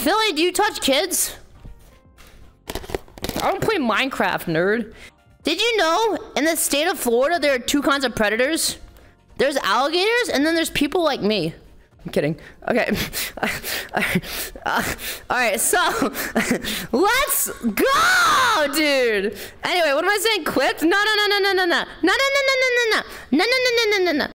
Philly, do you touch kids? I don't play Minecraft, nerd. Did you know in the state of Florida there are two kinds of predators? There's alligators and then there's people like me. I'm kidding. Okay. Alright, so let's go, dude. Anyway, what am I saying? Clipped? No.